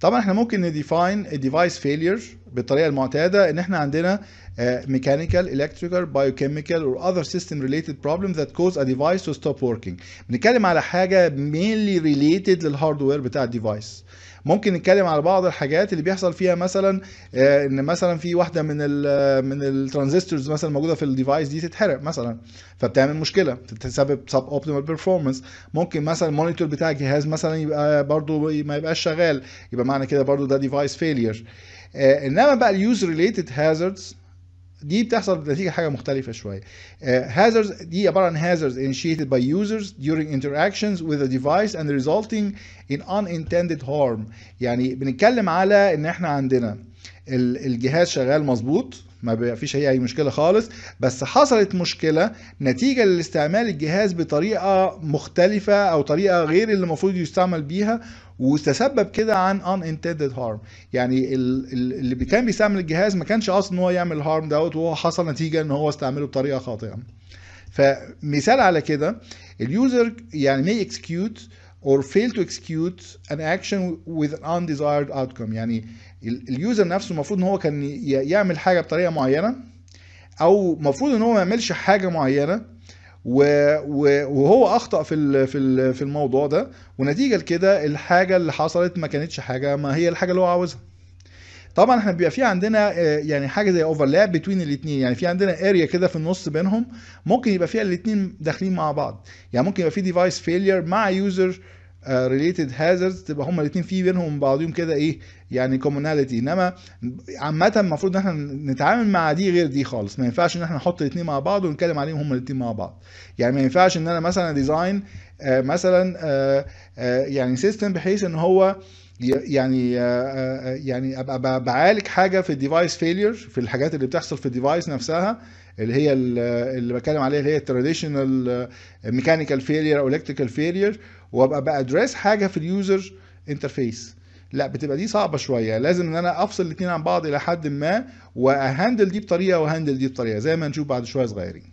طبعا احنا ممكن نديفاين الديفايس فيلير بالطريقه المعتاده، ان احنا عندنا mechanical, electrical, biochemical or other system related problems that cause a device to stop working. بنتكلم على حاجه mainly related للهاردوير بتاع الديفايس. ممكن نتكلم على بعض الحاجات اللي بيحصل فيها مثلا ان مثلا في واحده من الترانزستورز مثلا موجوده في الديفايس دي تتحرق مثلا، فبتعمل مشكله، تسبب سب اوبتيمال بيرفورمانس. ممكن مثلا المونيتور بتاع الجهاز مثلا يبقى برضو ما يبقاش شغال، يبقى معنى كده برضو ده ديفايس فيلير. انما بقى اليوز ريليتد هازاردز دي بتحصل نتيجة حاجة مختلفة شوية. hazards دي عبارة عن hazards initiated by users during interactions with a device and resulting in unintended harm. يعني بنتكلم على ان احنا عندنا الجهاز شغال مظبوط، ما فيش اي مشكله خالص، بس حصلت مشكله نتيجه لاستعمال الجهاز بطريقه مختلفه او طريقه غير اللي المفروض يستعمل بيها، وتسبب كده عن unintended harm. يعني اللي كان بيستعمل الجهاز ما كانش قاصد ان هو يعمل الهارم دوت، وهو حصل نتيجه ان هو استعمله بطريقه خاطئه. فمثال على كده، اليوزر يعني may execute or fail to execute an action with an undesired outcome. يعني اليوزر نفسه المفروض ان هو كان يعمل حاجه بطريقه معينه، او المفروض ان هو ما يعملش حاجه معينه، وهو اخطا في الموضوع ده، ونتيجه لكده الحاجه اللي حصلت ما كانتش حاجه ما هي الحاجه اللي هو عاوزها. طبعا احنا بيبقى في عندنا يعني حاجه زي اوفرلاب بين الاثنين، يعني في عندنا اريا كده في النص بينهم، ممكن يبقى فيها الاثنين داخلين مع بعض. يعني ممكن يبقى في ديفايس فيلير مع يوزر ريليتد هازاردز، تبقى هما الاثنين في بينهم بعضهم كده ايه، يعني كوموناليتي. انما عامه المفروض ان احنا نتعامل مع دي غير دي خالص. ما ينفعش ان احنا نحط الاثنين مع بعض ونتكلم عليهم هما الاثنين مع بعض. يعني ما ينفعش ان انا مثلا ديزاين مثلا يعني سيستم بحيث ان هو يعني ابقى بعالج حاجه في الديفايس فيلير، في الحاجات اللي بتحصل في الديفايس نفسها، اللي هي اللي بتكلم عليها اللي هي التراديشنال ميكانيكال فيلير او الكتريكال فيلير، وابقى بادريس حاجه في اليوزر انترفيس. لا، بتبقى دي صعبه شويه. لازم ان انا افصل الاثنين عن بعض الى حد ما، واهندل دي بطريقه وهندل دي بطريقه، زي ما نشوف بعد شويه صغيرين.